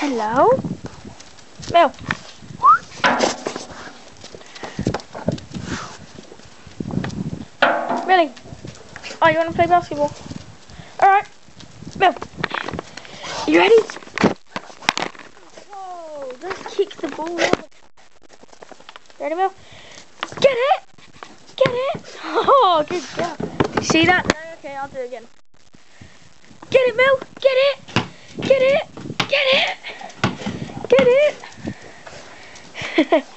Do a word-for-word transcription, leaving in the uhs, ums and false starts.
Hello? Mel. Really? Oh, you want to play basketball? Alright. Mel. You ready? Whoa, let's kick the ball out. Ready, Mel? Get it! Get it! Oh, good job. You see that? No, okay, I'll do it again. Get it, Mel! Get it! Get it! Get it! Get it!